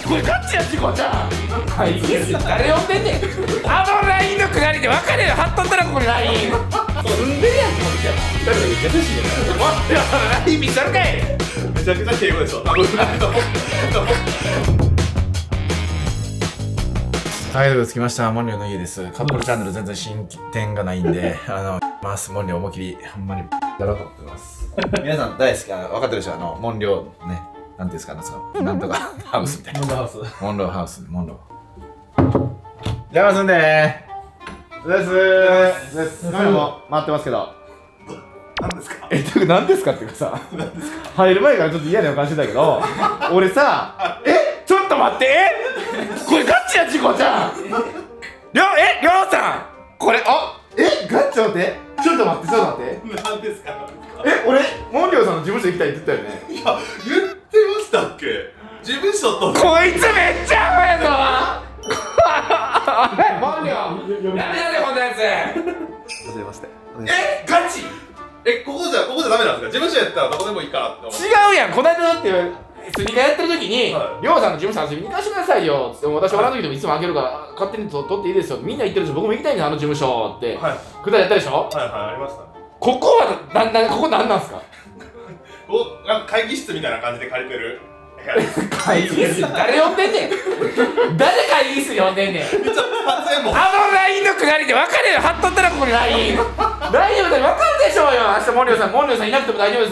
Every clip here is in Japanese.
これガチや事故じゃん。はい、誰呼んでんねん。あの LINE のくだりで分かれよ、貼っとったらここに LINE。住んでるやん、こっちは。だからめっちゃ優しいね。いや、LINE 見せるかい。 めちゃくちゃ敬語でしょ。多分。 はい、どうも着きました。モンリョの家です。カップルチャンネル全然進展がないんで、モンリョ思い切り、ほんまに、やろうと思ってます。皆さん大好き、分かってるでしょ、モンリョね、なんていうんですかね、なんとかハウスみたいな。モンローハウス。モンローハウス、モンロー。じゃあ、ますんでーす。カメラも回ってますけど。 何ですか？ 何ですかっていうかさ、入る前からちょっと嫌な予感してたけど、俺さ、ちょっと待って、これガチや事故じゃん。りょうさん、これ、ガチ待って、ちょっと待って、 何ですか？ 俺、モンリョウさんの事務所行きたいって言ったよね。 いや、言ってましたっけ？事務所と。 こいつめっちゃアホやぞ。モンリョウ、やめやでこんなやつ。 はじめまして。 ガチ？ ここじゃダメなんですか？事務所やったらどこでもいいかって思って。 違うやん、この間だってスニーカーやってる時に、りょうさんの事務所遊びに行かせてくださいよって、私おらん時でもいつも開けるから勝手に取っていいですよ、みんな行ってるし僕も行きたいんだあの事務所ってくだりやったでしょ。 ありました。 ここはここなんなんすか？ なんか会議室みたいな感じで借りてる。 会議室誰呼んでんねん。誰会議室呼んでんねん。あの LINE のくだりで分かれよ、貼っとったらここに LINE。大丈夫だよ、分かるでしょうよ。明日モンリョウさんいなくても大丈夫です。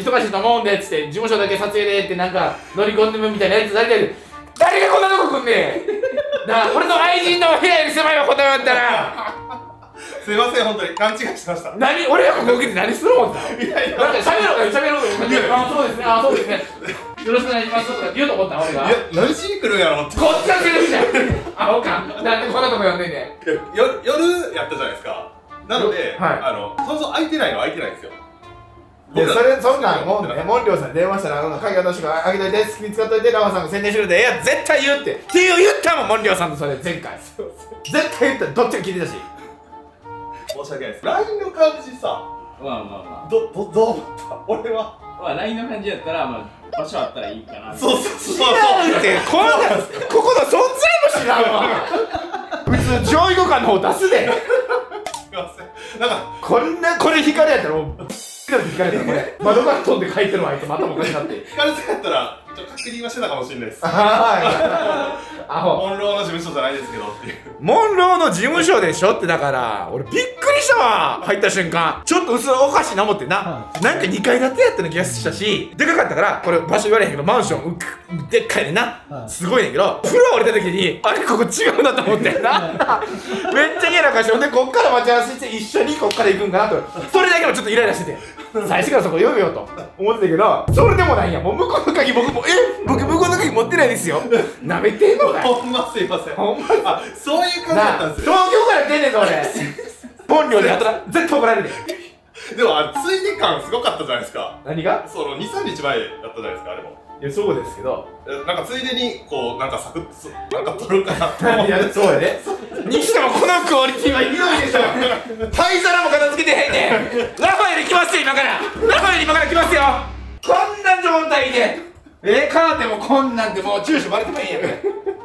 忙しいと思うんでっつって事務所だけ撮影でってなんか乗り込んでみたいなやつ誰がこんなとこ来んねん。なあ、俺の愛人の部屋より狭いわこんなのやったら。 すいません、本当に勘違いしました。 俺がここ受けて何するもんだ。なんか喋ろうか。そうですね、そうですね。よろしくお願いしますとか言うと思った俺が。 何しに来るんやろって。 こっちが来るじゃん。アホか。なんでこんなとこ呼んでんねん。 夜やったじゃないですか。なので、そうそう空いてないんですよ。 そんなんもんね、モンリョウさんに電話したら鍵渡してあげといて、好きに使っといて、ラマさんが宣伝してくれて、絶対言うって言ったもん、モンリョウさんとそれ前回。絶対言った、どっちが聞いてたし。 申し訳ないです。LINE の感じさ、どう思った？俺は LINE の感じやったら、場所あったらいいかな。 そう違うって、ここの存在も知らんわ。普通上位互換の方出すで。 すいません、なんかこれ光やったらもう光ったらこれ窓から飛んで書いてるわ、あいつまたもおかしなって。 光さんやったら確認はしてたかもしれないです。 アホ。 モンローの事務所じゃないですけどっていう。 モンローの事務所でしょって。だから俺びっくりしたわ、入った瞬間。ちょっとおかしいな思ってなんか2階建てやったような気がしたし、でかかったからこれ場所言われへんけどマンションでっかいねんな、すごいねんけど、風呂降りた時にあれここ違うなと思ってな。めっちゃ嫌な感じで、こっから待ち合わせして一緒にこっから行くんかなと、それだけもちょっとイライラしてて、最初からそこ呼ぶよと思ってたけど、それでもないんや。もう向こうの鍵僕向こうの鍵持ってないですよ。なめてんのかい。 ほんますいません。 ほんまそういう感じだったんですよ。 東京から出んねんぞ俺。本領でやったら絶対怒られるで。 でもついで感すごかったじゃないですか。 何が？ その2、3日前だったじゃないですか、あれも。 いや、そうですけど、 なんかついでにこうなんかサクッとなんか取るかなと思って。 いや、そうやね。にしてもこのクオリティはひどいでしょ。灰皿も片付けてへんねん。ラファエル来ますよ今から。ラファエル今から来ますよ。こんな状態でカーテンもこんなんでもう住所バレてもいいんやね。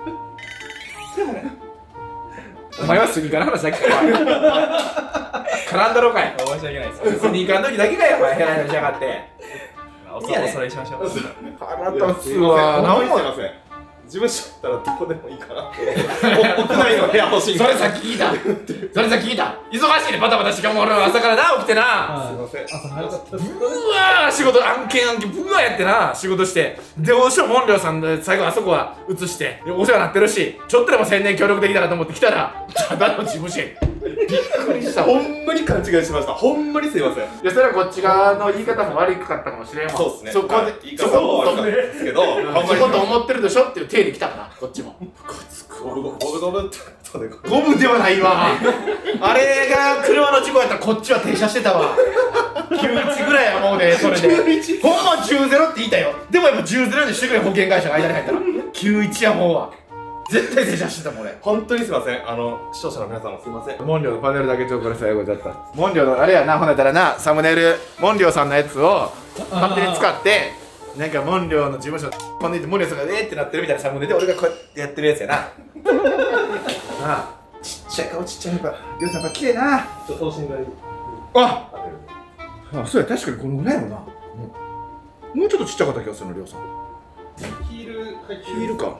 お前はスニーカーの話だけかよ。絡んだろかい。 申し訳ないです。 スニーカーの時だけかよ、お前。ヘラヘラしやがって。 おそれしましょう。 腹立つわ。 何もすいません。事務所だったらどこでもいいかな。屋内の部屋欲しい。 それさっき聞いた。忙しいね、バタバタして今日も俺は朝からな起きてな。 すいません。 朝早かったです。 うわー仕事案件ブワーやってな仕事して、でおしょモンリョウさんで最後あそこは移してお世話になってるし、ちょっとでも宣伝協力できたらと思って来たらただの事務所や。びっくりしたわ。 ほんまに勘違いしました。ほんまにすいません。 いや、それはこっち側の言い方も悪かったかもしれんわ。 そうですね。 そこで言い方も悪かったですけど、 そこと思ってるでしょっていう体で来たかな、こっちも。 ゴブってゴムではないわ。あれが車の事故やったらこっちは停車してたわ。91ぐらいやもうね、それでほんま10-0って言いたよ。でもやっぱ10-0にしてくれ、保険会社が間に入ったら91やもうわ。絶対停車してたもん俺。 本当にすいません。視聴者の皆さんもすいません。 モンリョウのパネルだけちょっとこれ最後だった。モンリョウのあれやな、ほんなったらな、サムネイルモンリョウさんのやつを勝手に使ってなんかモンリョウの事務所こんでいてモンリョウさんがってなってるみたいなサムネで俺がこうやってやってるやつやな。なあ、ちっちゃい顔ちっちゃい顔。りょうさんやっぱ綺麗な。 等身大。 あ、そうや、確かにこのぐらいもな。もうちょっとちっちゃかった気がするの、りょうさん。 ヒール履いてる。 ヒールか。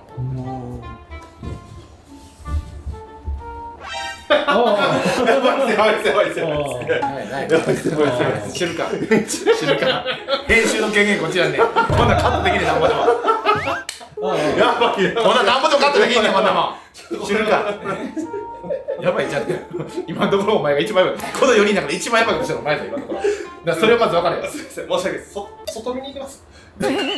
やばいやばいやばいやばい。 知るか。知るか。編集の権限こっちなんで。こんなカットできねえなんぼでも。 やばいやばい。 こんななんぼでもカットできんねんこんなもん。知るか。やばいじゃん。今のところお前が一番やばい。この4人の中で一番やばいことしてるのお前だよ今のところ。だからそれをまず分かるよ。 すみません、申し訳ないです。外見に行きます。 俺大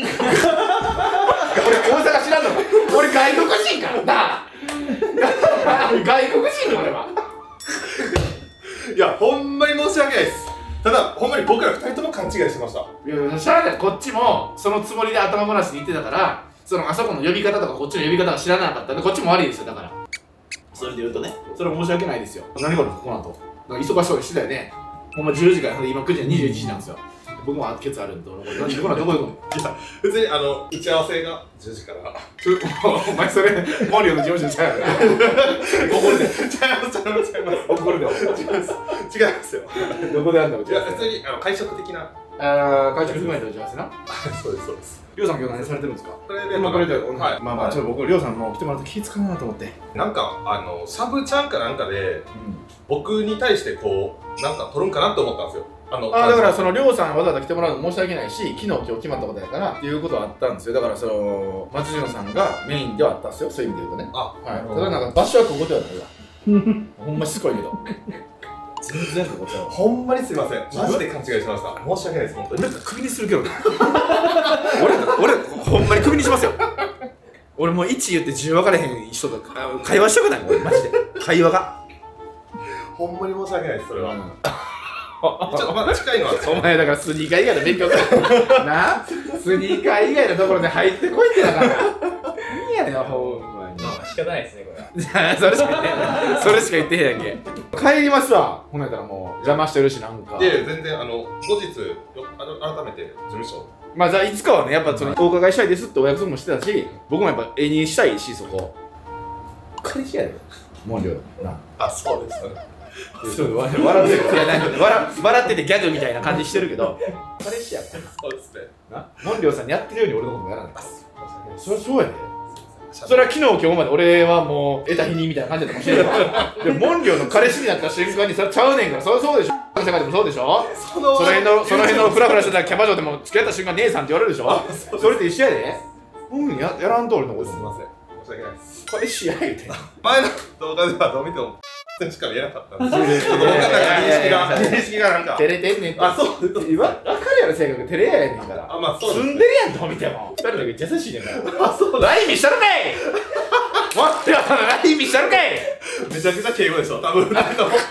阪知らんのか。俺外国人からなあ。外国人の俺は。 いや、ほんまに申し訳ないです。ただ、ほんまに僕ら2人とも勘違いしてました。 いや、しゃあない。こっちもそのつもりで頭ごなしに言ってたから、そのあそこの呼び方とかこっちの呼び方が知らなかったんで、こっちも悪いですよ。だからそれで言うとね、それは申し訳ないですよ。何があるんですかこの後。なんか忙しそうにしてたよね。ほんま10時から今9時の21時なんですよ。僕もケツあるんで、どこ行くの？ いや、別に打ち合わせが10時から。 お前それ、モンリョウの事務所ちゃうよな。怒るで。 違います。 怒るで。 違いますよ。 どこであんだろう。 いや、普通に会食的な。 会食含めて打ち合わせな。 そうです、そうです。 りょうさん今日何されてるんですか？ これで、 これで、 はい。 まあまあ、ちょっと僕、りょうさんも来てもらって気使うなと思って。 なんか、サブちゃんかなんかで、僕に対してこう、なんか取るんかなって思ったんですよ。 だからそのりょうさんわざわざ来てもらうの申し訳ないし、昨日今日決まったことやからっていうことはあったんですよ。だからその松潤さんがメインではあったんですよ。そういう意味で言うとね。 あ、 はい。ただなんか場所はここではないわ。ほんましつこいけど。全然ここちゃう。 ほんまにすいません。マジで勘違いしました。申し訳ないです。本当に。 俺がクビにするけどな。俺ほんまにクビにしますよ。俺もう1言って10分かれへん人と会話したくないもん。マジで会話が。 ほんまに申し訳ないです。それは。ちょっとまあ近いのはお前だからスニーカー以外の勉強するな。スニーカー以外のところで入ってこいってだから。何やねんほんまに。 仕方ないですねこれ。 それしか言ってへん。それしか言ってへんやんけ。帰りますわ。ほんならもう邪魔してるしなんか。 で全然後日改めて事務所。 まあじゃあいつかはねやっぱそのお伺いしたいですってお約束もしてたし、僕もやっぱ絵にしたいしそこ。彼氏やで。もうりょうな。 あ、そうですね。 笑っててギャグみたいな感じしてるけど彼氏やからそうですね。 モンリョウさんにやってるように俺のこともやらない。そりゃそうやで。それは昨日今日まで俺はもう得た日にみたいな感じだったかもしれないでもモンリョウの彼氏になった瞬間にそれちゃうねんから。そうでしょ。世界でもそうでしょ。その辺のフラフラしてたキャバ嬢でも付き合った瞬間姉さんって言われるでしょ。それと一緒やで。やらんと俺のことすみません。申し訳ないです。 彼氏や言うて。 前の動画ではどう見てもしか見えなかったんです。認識がなんか照れてんねんって。あ、そう。分かるやろ性格。照れやねんから。 あ、まあそう。 住んでるやんどう見ても。2人だけめっちゃ優しいねんから。あ、そう。ライン見したるかい。もっとやったらライン見したるかい。 めちゃくちゃ敬語でしょ。多分。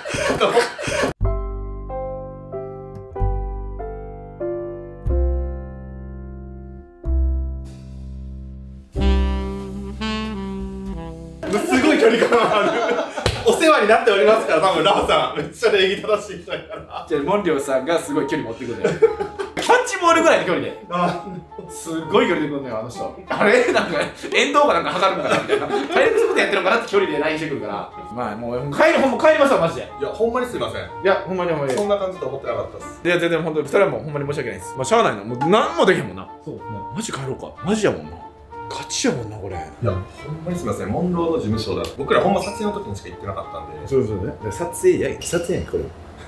すごい距離感ある。お世話になっておりますから、多分ラフさんめっちゃ礼儀正しい人やから。 じゃあモンリョウさんがすごい距離持ってくるんだよ。キャッチボールぐらいの距離で。すごい距離でくるのよあの人。あれなんか遠藤かなんか測るんかなみたいな。体力測定やってるのかなって距離で LINE してくるから。まあもう帰りますわマジで。 いやほんまにすいません。 いやほんまにそんな感じと思ってなかったです。 いや全然本当に2人はもうほんまに申し訳ないです。まあしゃあないな。もう何もできへんもんな。 そうですね。 マジ帰ろうか。マジやもんな。勝ちやもんなこれ。いやほんまにすみません。モンローの事務所だ。僕らほんま撮影の時にしか行ってなかったんで。 そうね。撮影やこれ。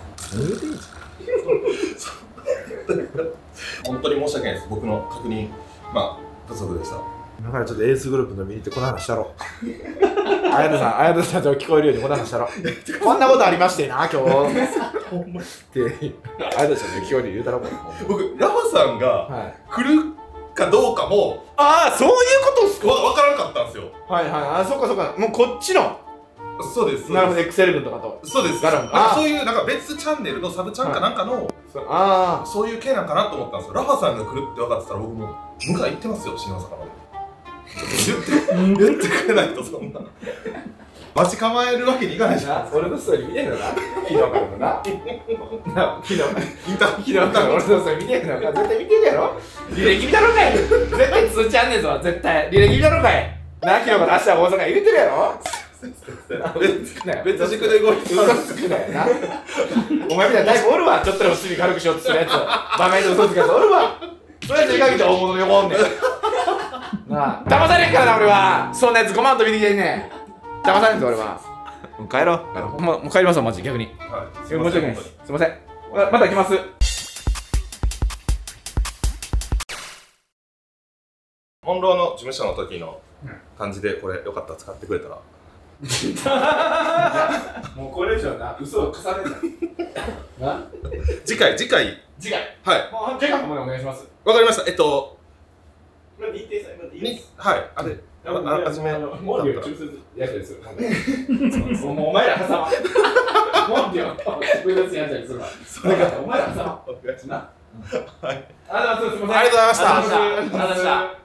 本当に申し訳ないです。僕の確認まあ不足でした。 だからちょっとエースグループの見に行ってこの話したろ。綾田さんと聞こえるようにこの話したろ。こんなことありましてな今日。ほんまって綾田さんの聞こえるように言うたろ。 僕ラフさんが来るかどうかも、 ああそういうことっすか。 わからんかったんですよ。 はいはい。あそっかそっか。もうこっちの。 そうです。 なるほど。エクセル君とかと。 そうです。そういうなんか別チャンネルのサブチャンかなんかのそういう系なんかなと思ったんですよ。ラファさんが来るって分かってたら僕も向井行ってますよ新大阪まで。言ってくれないとそんな。 待ち構えるわけにいかないじゃん。 俺のストーリー見てんのな。昨日からのな。昨日から俺のストーリー見てんのか。絶対見てるやろ。履歴見たろかい。絶対通知あんねんぞ。絶対履歴見たろかい。な、昨日から明日は大阪言うてるやろ。 別軸で動いて嘘つくなよな。お前みたいなタイプおるわ。ちょっとでも趣味軽くしようとするやつ。場面で嘘つくやつおるわ。それやつに限って大物の横おんねん。なあ、騙されんからな俺は。そんなやつ5万と見に来てんねん。騙されんぞ俺は。帰ろう。もう帰りますわマジ逆に。 はい。 申し訳ないです。すいません。また来ます。 本浪の事務所の時の感じでこれよかったら使ってくれたら。 もうこれ以上な嘘を重ねんな。 次回。 次回。 はい。 もう次回もお願いします。 わかりました。 日程さえいいです。 はい。あれ。はじめ。 モンディを中枢やったりする。もうお前ら挟ま。モンディを自分のやつやったりするわ。それがお前ら挟ま。な。 はい。 ありがとうございます。 ありがとうございました。 ありがとうございました。